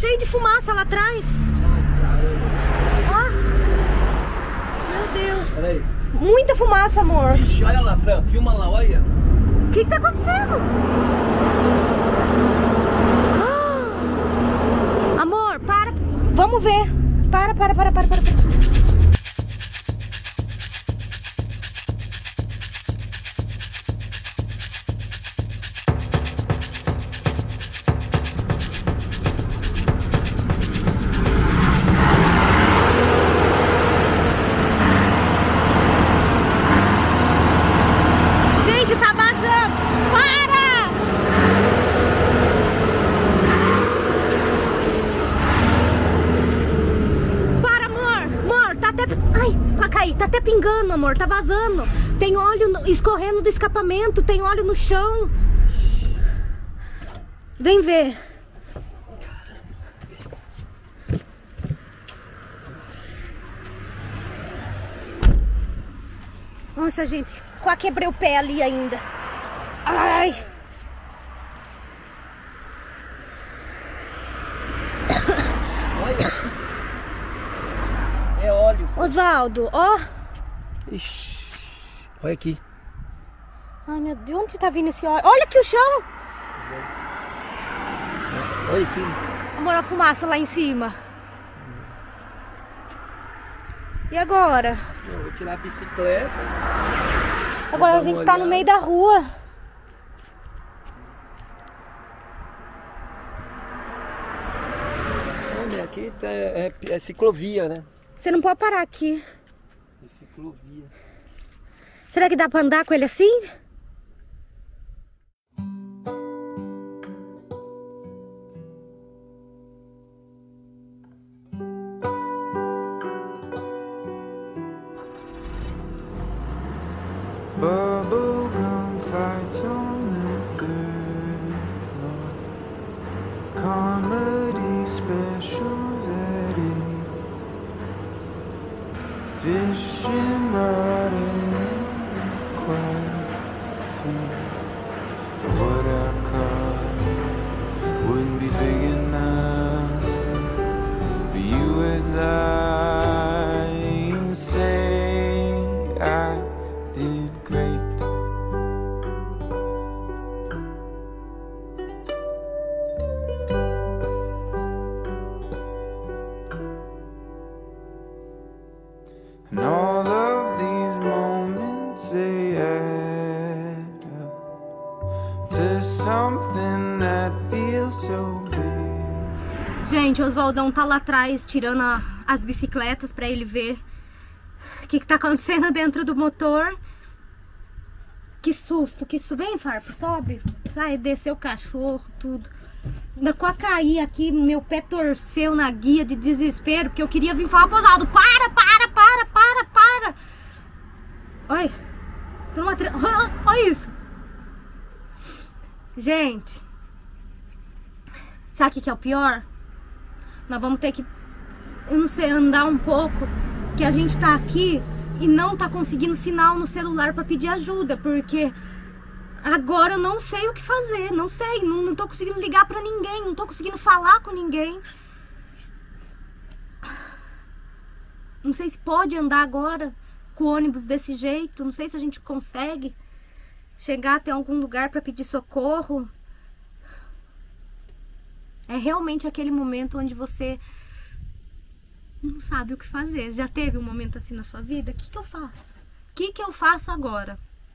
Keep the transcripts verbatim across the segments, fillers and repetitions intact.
cheio de fumaça lá atrás. Ó. Meu Deus. Peraí. Muita fumaça, amor. Ixi, olha lá, Fran. Filma lá, olha. O que que tá acontecendo? Ah! Amor, para. Vamos ver. Para, para, para, para, para. para. Gente, tá vazando. Para! Para, amor. Amor, tá até... Ai, vai cair. Tá até pingando, amor. Tá vazando. Tem óleo no... escorrendo do escapamento. Tem óleo no chão. Vem ver. Nossa, gente. Quase quebrei o pé ali ainda. Ai. Olha. É óleo. Osvaldo, ó. Ixi. Olha aqui. Ai, meu Deus, onde tá vindo esse óleo? Olha aqui o chão. Olha aqui. Amor, a fumaça lá em cima. E agora? Eu vou tirar a bicicleta. Agora a gente tá no meio da rua. Olha, aqui tá, é, é ciclovia, né? Você não pode parar aqui. É ciclovia. Será que dá pra andar com ele assim? Bubblegum fights on the third floor. Comedy specials at eight. Fishing rod and quiet feet. What I caught wouldn't be big enough for you and I. And say I did great. And all of these moments they add up to something that feels so big. Gente, o Osvaldão tá lá atrás tirando a, as bicicletas pra ele ver o que que tá acontecendo dentro do motor. Que susto, que susto. Vem, Farpa, sobe. Sai, desceu o cachorro, tudo. Ainda quase caí aqui, meu pé torceu na guia de desespero, porque eu queria vir falar pro Osvaldo, para, para, para, para, para. Olha, tô numa... Tre... Olha isso. Gente, sabe o que que é o pior? Nós vamos ter que, eu não sei, andar um pouco, que a gente tá aqui e não tá conseguindo sinal no celular pra pedir ajuda, porque agora eu não sei o que fazer, não sei, não, não tô conseguindo ligar pra ninguém, não tô conseguindo falar com ninguém. Não sei se pode andar agora com o ônibus desse jeito, não sei se a gente consegue chegar até algum lugar pra pedir socorro. É realmente aquele momento onde você não sabe o que fazer. Já teve um momento assim na sua vida? O que que eu faço? O que que eu faço agora?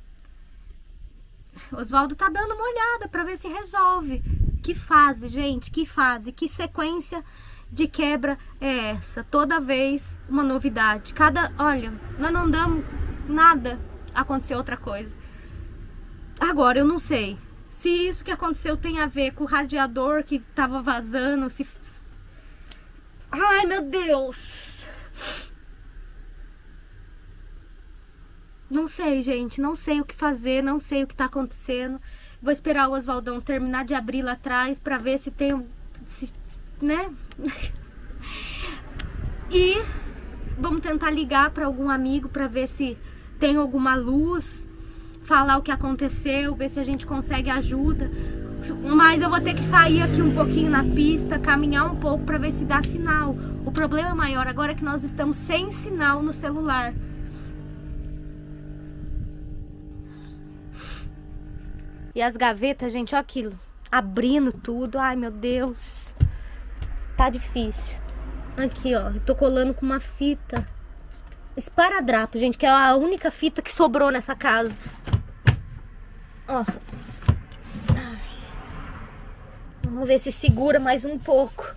Osvaldo tá dando uma olhada pra ver se resolve. Que fase, gente, que fase, que sequência de quebra é essa? Toda vez uma novidade. Cada, olha, nós não andamos nada, aconteceu outra coisa. Agora, eu não sei se isso que aconteceu tem a ver com o radiador que tava vazando, se... Ai, meu Deus! Não sei, gente, não sei o que fazer, não sei o que tá acontecendo. Vou esperar o Osvaldão terminar de abrir lá atrás pra ver se tem... Se, né? E vamos tentar ligar pra algum amigo pra ver se tem alguma luz, falar o que aconteceu, ver se a gente consegue ajuda. Mas eu vou ter que sair aqui um pouquinho na pista, caminhar um pouco para ver se dá sinal. O problema maior agora é que nós estamos sem sinal no celular. E as gavetas, gente, ó aquilo, abrindo tudo. Ai, meu Deus, tá difícil. Aqui, ó, eu tô colando com uma fita esparadrapo, gente, que é a única fita que sobrou nessa casa. Ó. Ai. Vamos ver se segura mais um pouco.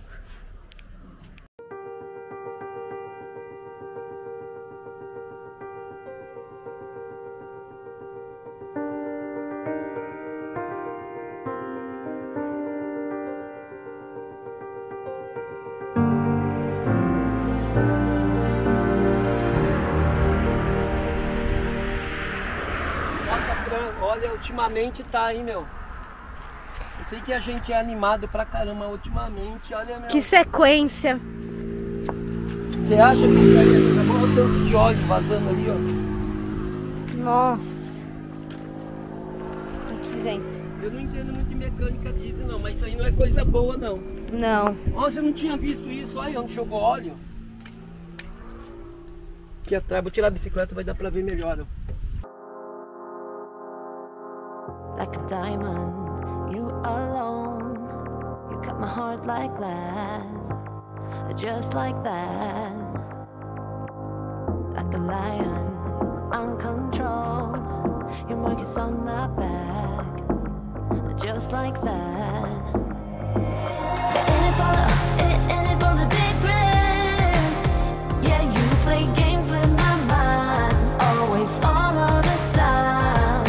Olha, ultimamente tá, hein, meu? Eu sei que a gente é animado pra caramba ultimamente, olha, meu. Que sequência! Você acha que acabou o tanto de óleo vazando ali, ó? Nossa! Aqui, gente. Eu não entendo muito de mecânica disso, não, mas isso aí não é coisa boa, não. Não. Nossa, eu não tinha visto isso, olha onde jogou óleo. Aqui atrás, vou tirar a bicicleta, vai dar pra ver melhor, ó. Like a diamond, you alone. You cut my heart like glass, just like that. Like a lion, uncontrolled. Your mark is on my back, just like that. In it for the, in it for the big thrill. Yeah, you play games with my mind, always, all of the time.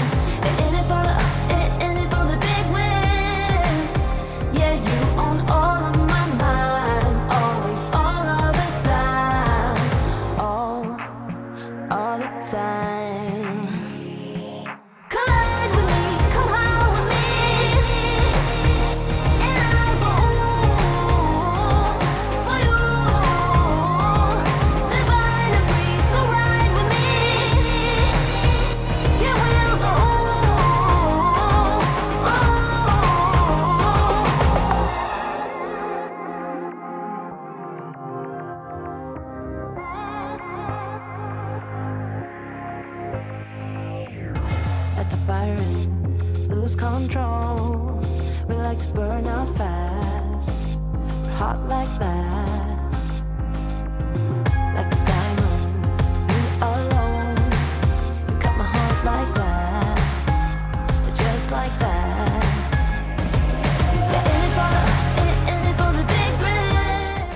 Lose control, we like to burn out fast. We're hot like that. Like a diamond, you alone. You cut my heart like that, just like that. Yeah, in it for the, in, in it for the big thrill.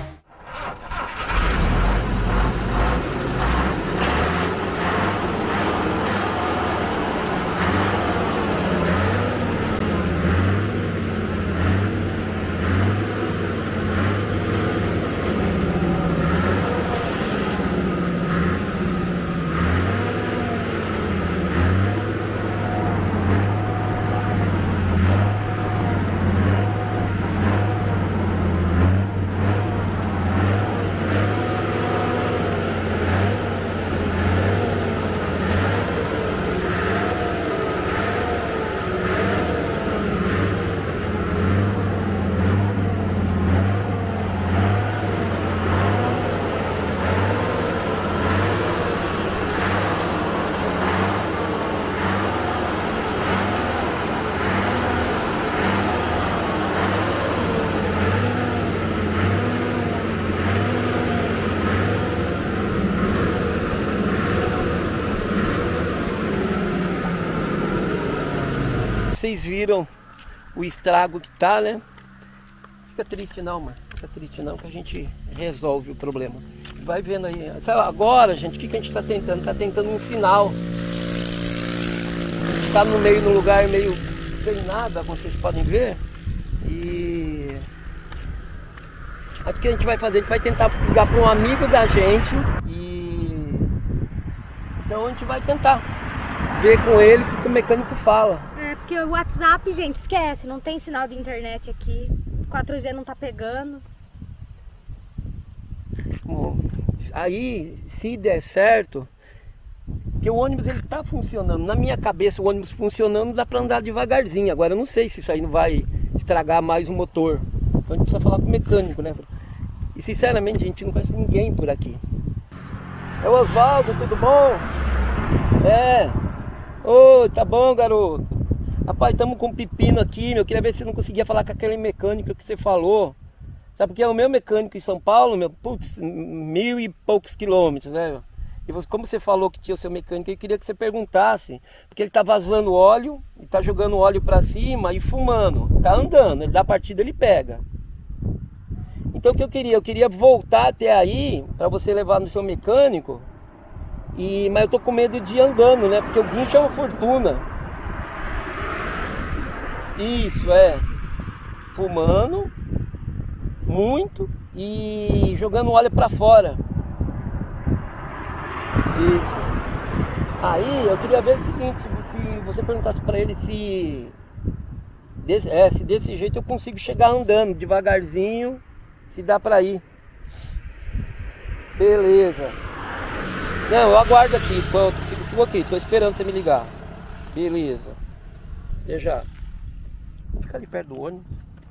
Vocês viram o estrago que tá, né? Fica triste não, mano. Fica triste não, que a gente resolve o problema. Vai vendo aí. Agora, gente, o que, que a gente tá tentando? Tá tentando um sinal. Tá no meio, num lugar meio sem nada, como vocês podem ver. E... o que a gente vai fazer? A gente vai tentar ligar para um amigo da gente. E... então a gente vai tentar ver com ele o que o mecânico fala. É, porque o WhatsApp, gente, esquece, não tem sinal de internet aqui. quatro G não tá pegando. Bom, aí, se der certo, Porque o ônibus ele tá funcionando. Na minha cabeça o ônibus funcionando dá para andar devagarzinho. Agora eu não sei se isso aí não vai estragar mais o motor. Então a gente precisa falar com o mecânico, né? E sinceramente a gente não conhece ninguém por aqui. É o Oswaldo, tudo bom? É. Oi, tá bom, garoto? Rapaz, estamos com um pepino aqui, meu. Eu queria ver se não conseguia falar com aquele mecânico que você falou. Sabe porque é o meu mecânico em São Paulo, meu, putz, mil e poucos quilômetros, né? E você, como você falou que tinha o seu mecânico, eu queria que você perguntasse, porque ele tá vazando óleo, e tá jogando óleo para cima e fumando, tá andando, ele dá partida, ele pega. Então o que eu queria? Eu queria voltar até aí, para você levar no seu mecânico, e, mas eu tô com medo de ir andando, né? Porque o guincho é uma fortuna. Isso, é. Fumando muito e jogando óleo para fora. Isso. Aí eu queria ver o seguinte, se você perguntasse para ele se desse, é, se desse jeito eu consigo chegar andando devagarzinho, se dá para ir. Beleza. Não, eu aguardo aqui, tô, fico aqui, tô esperando você me ligar. Beleza. Até já. Vou ficar ali perto do ônibus.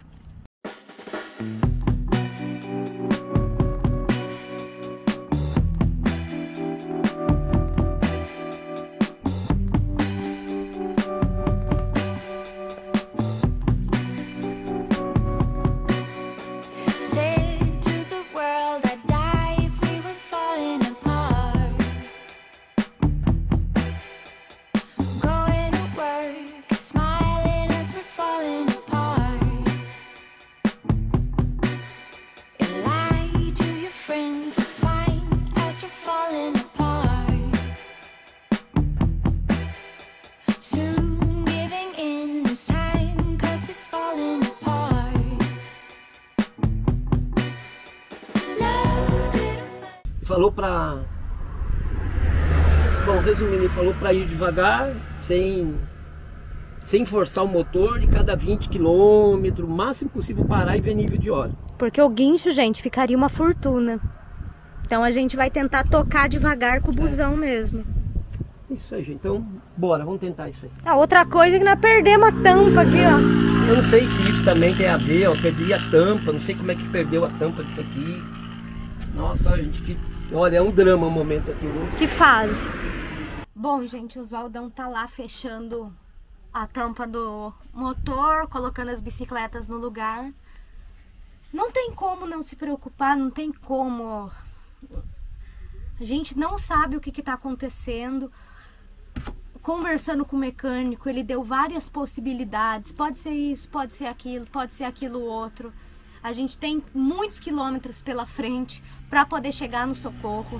Falou pra... Bom, resumindo, ele falou pra ir devagar, sem, sem forçar o motor, de cada vinte quilômetros, o máximo possível parar e ver nível de óleo. Porque o guincho, gente, ficaria uma fortuna. Então a gente vai tentar tocar devagar com o busão é. mesmo. Isso aí, gente. Então, bora, vamos tentar isso aí. A outra coisa é que nós perdemos a tampa aqui, ó. Eu não sei se isso também tem a ver, ó, perdi a tampa, não sei como é que perdeu a tampa disso aqui. Nossa, gente, que... Olha, é um drama o momento aqui, viu? Que fase? Bom, gente, o Oswaldão tá lá fechando a tampa do motor, colocando as bicicletas no lugar. Não tem como não se preocupar, não tem como. A gente não sabe o que que tá acontecendo. Conversando com o mecânico, ele deu várias possibilidades. Pode ser isso, pode ser aquilo, pode ser aquilo outro. A gente tem muitos quilômetros pela frente para poder chegar no socorro.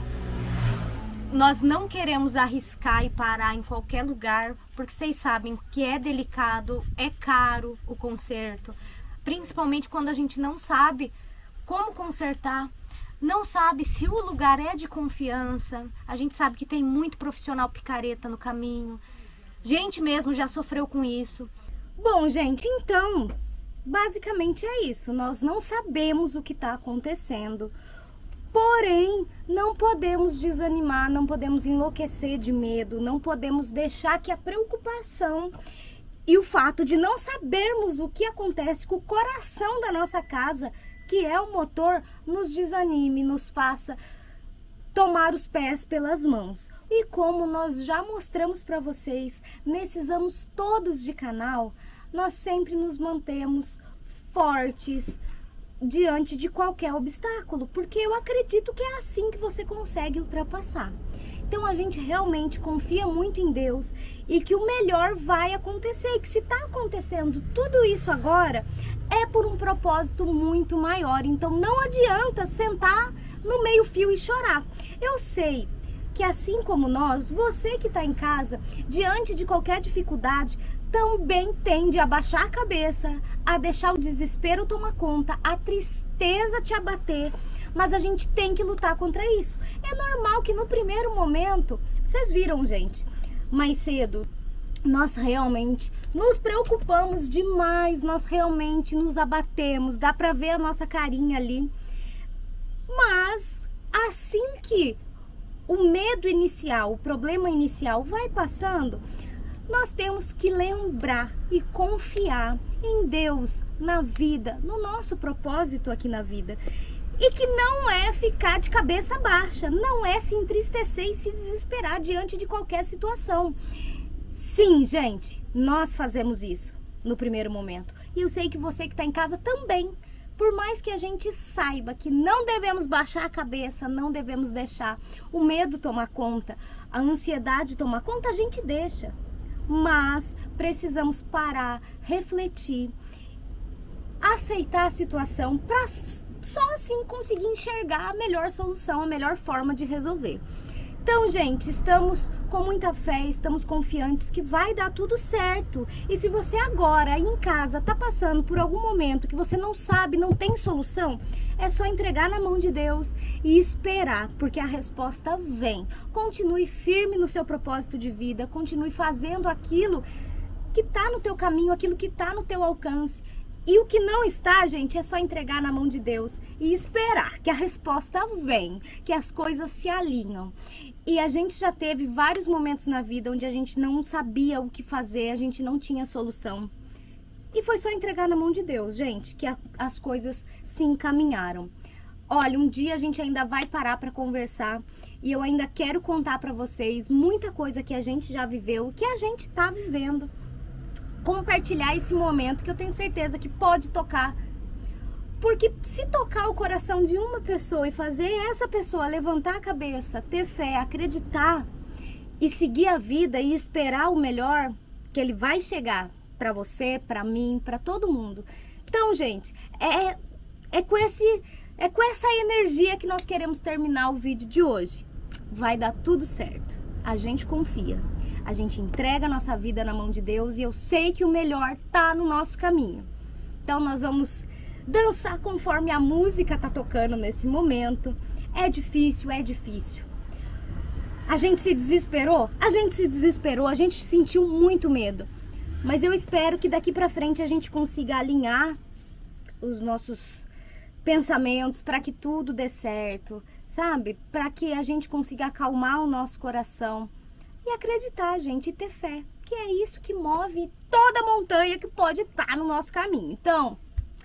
Nós não queremos arriscar e parar em qualquer lugar, porque vocês sabem que é delicado, é caro o conserto. Principalmente quando a gente não sabe como consertar, não sabe se o lugar é de confiança. A gente sabe que tem muito profissional picareta no caminho. Gente mesmo já sofreu com isso. Bom, gente, então... basicamente é isso, nós não sabemos o que está acontecendo, porém não podemos desanimar, não podemos enlouquecer de medo, não podemos deixar que a preocupação e o fato de não sabermos o que acontece com o coração da nossa casa, que é o motor, nos desanime, nos faça tomar os pés pelas mãos. E como nós já mostramos para vocês nesses anos todos de canal, nós sempre nos mantemos fortes diante de qualquer obstáculo, porque eu acredito que é assim que você consegue ultrapassar. Então a gente realmente confia muito em Deus e que o melhor vai acontecer, e que se está acontecendo tudo isso agora, é por um propósito muito maior. Então não adianta sentar no meio fio e chorar. Eu sei que assim como nós, você que está em casa, diante de qualquer dificuldade, também tende a baixar a cabeça, a deixar o desespero tomar conta, a tristeza te abater, mas a gente tem que lutar contra isso. É normal que no primeiro momento, vocês viram, gente, mais cedo, nós realmente nos preocupamos demais, nós realmente nos abatemos, dá pra ver a nossa carinha ali, mas assim que o medo inicial, o problema inicial vai passando, nós temos que lembrar e confiar em Deus, na vida, no nosso propósito aqui na vida. E que não é ficar de cabeça baixa, não é se entristecer e se desesperar diante de qualquer situação. Sim, gente, nós fazemos isso no primeiro momento. E eu sei que você que está em casa também. Por mais que a gente saiba que não devemos baixar a cabeça, não devemos deixar o medo tomar conta, a ansiedade tomar conta, a gente deixa. Mas precisamos parar, refletir, aceitar a situação para só assim conseguir enxergar a melhor solução, a melhor forma de resolver. Então, gente, estamos com muita fé, estamos confiantes que vai dar tudo certo. E se você agora aí em casa tá passando por algum momento que você não sabe, não tem solução, é só entregar na mão de Deus e esperar, porque a resposta vem. Continue firme no seu propósito de vida, continue fazendo aquilo que tá no teu caminho, aquilo que tá no teu alcance. E o que não está, gente, é só entregar na mão de Deus e esperar que a resposta vem, que as coisas se alinham. E a gente já teve vários momentos na vida onde a gente não sabia o que fazer, a gente não tinha solução. E foi só entregar na mão de Deus, gente, que a, as coisas se encaminharam. Olha, um dia a gente ainda vai parar para conversar e eu ainda quero contar para vocês muita coisa que a gente já viveu, que a gente tá vivendo. Compartilhar esse momento que eu tenho certeza que pode tocar. Porque se tocar o coração de uma pessoa e fazer essa pessoa levantar a cabeça, ter fé, acreditar e seguir a vida e esperar o melhor, que ele vai chegar para você, para mim, para todo mundo. Então, gente, é, é, com esse, é com essa energia que nós queremos terminar o vídeo de hoje. Vai dar tudo certo. A gente confia. A gente entrega a nossa vida na mão de Deus e eu sei que o melhor tá no nosso caminho. Então nós vamos dançar conforme a música tá tocando nesse momento. É difícil, é difícil. A gente se desesperou? A gente se desesperou, a gente sentiu muito medo. Mas eu espero que daqui pra frente a gente consiga alinhar os nossos pensamentos para que tudo dê certo, sabe? Para que a gente consiga acalmar o nosso coração. E acreditar, gente, e ter fé, que é isso que move toda a montanha que pode estar no nosso caminho. Então,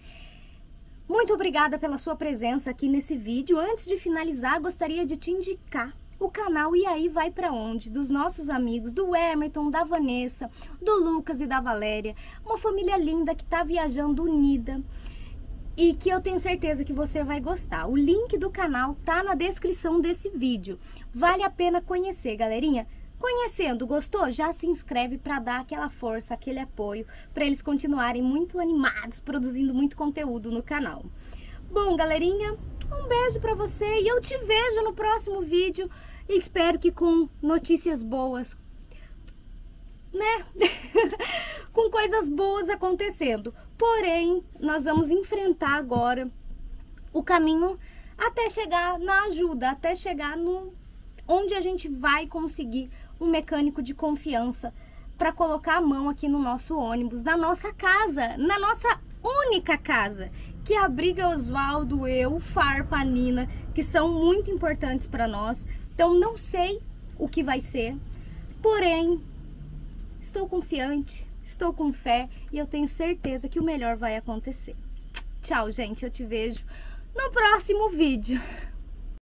muito obrigada pela sua presença aqui nesse vídeo. Antes de finalizar, gostaria de te indicar o canal E Aí Vai Pra Onde, dos nossos amigos, do Emerton, da Vanessa, do Lucas e da Valéria. Uma família linda que tá viajando unida e que eu tenho certeza que você vai gostar. O link do canal tá na descrição desse vídeo. Vale a pena conhecer, galerinha. Conhecendo, gostou? Já se inscreve para dar aquela força, aquele apoio, para eles continuarem muito animados, produzindo muito conteúdo no canal. Bom, galerinha, um beijo para você e eu te vejo no próximo vídeo. Espero que com notícias boas, né? Com coisas boas acontecendo. Porém, nós vamos enfrentar agora o caminho até chegar na ajuda, até chegar no onde a gente vai conseguir um mecânico de confiança para colocar a mão aqui no nosso ônibus, na nossa casa, na nossa única casa, que abriga Oswaldo, eu, Farpa, a Nina, que são muito importantes para nós. Então não sei o que vai ser, porém estou confiante, estou com fé e eu tenho certeza que o melhor vai acontecer. Tchau, gente, eu te vejo no próximo vídeo.